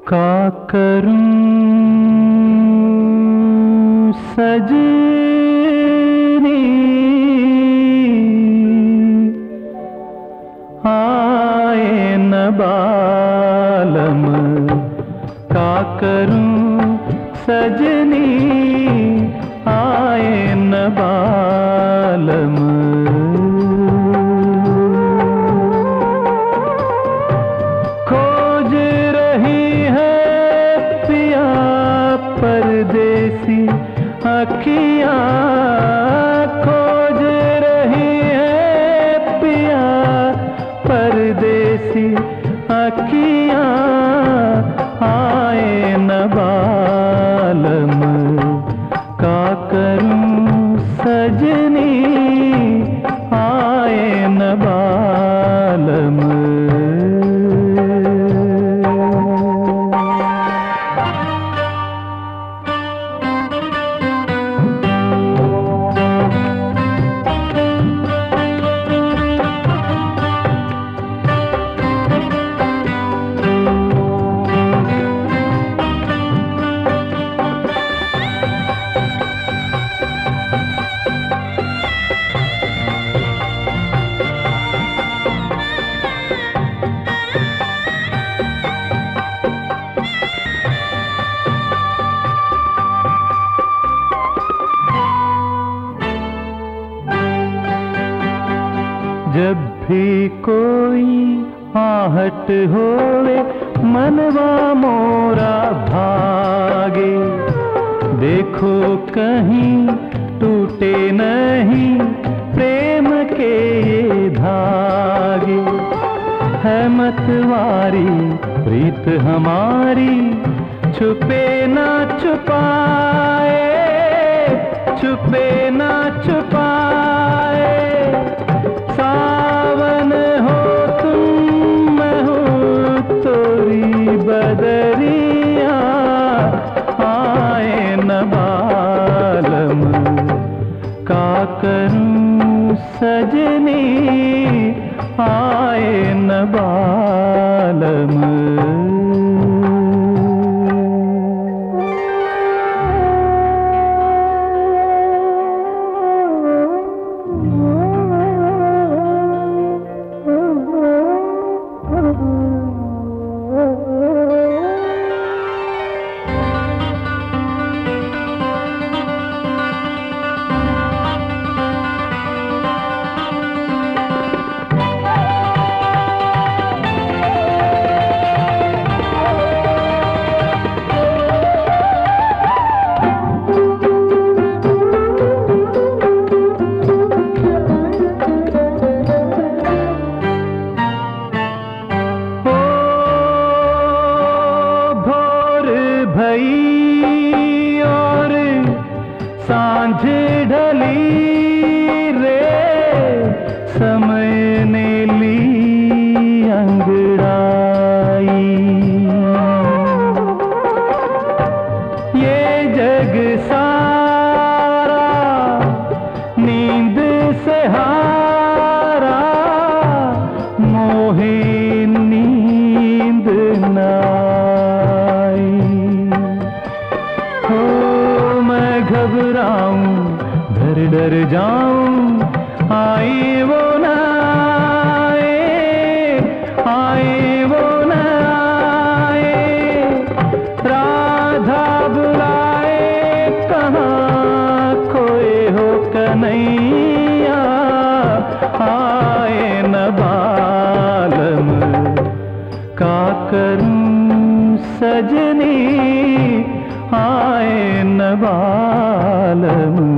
का करूं सजनी आए न बालम, का करूं सजनी आए न बालम। खोज रही है पिया परदेसी अखियां, खोज रही है पिया परदेसी अखियां आए न बालम, का करूं सजनी आए न बालम। जब भी कोई आहट होवे मनवा मोरा भागे, देखो कहीं टूटे नहीं प्रेम के ये धागे। है मतवारी प्रीत हमारी छुपे ना छुपाए, छुपे ना छुपाए। सावन हो तुम मैं हूँ तोरी बदरिया आए न बालम, का करूं सजनी आए न बालम। भई और सांझ ढली रे, समय ने ली अंगड़ाई। ये जग सारा नींद से हारा, मोहे नींद ना घबराऊं डर डर जाऊं आई वो न आए वो न आए। राधा बुलाए कहाँ खोए हो कन्हैया आए न बालम, का करूं सजनी आए न बालम।